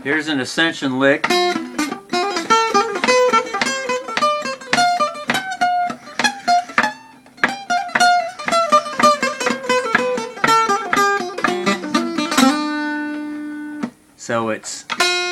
Here's an Ascension lick. So it's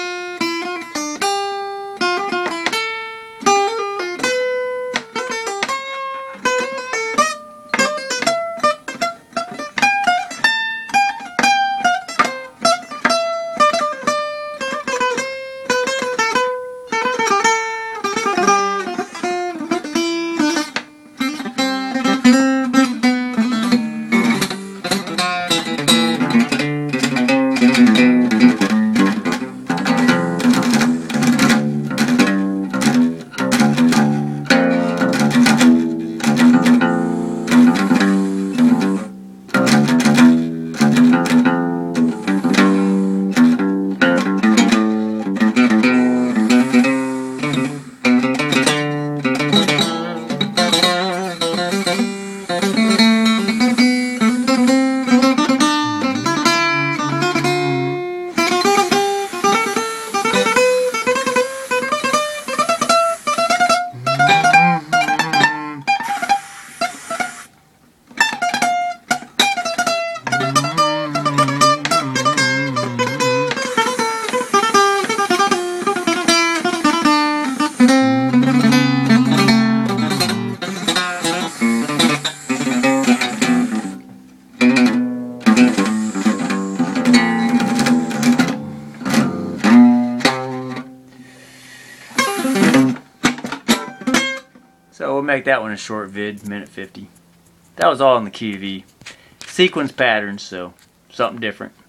so we'll make that one a short vid, minute 50. That was all in the key of E. Sequence patterns, so something different.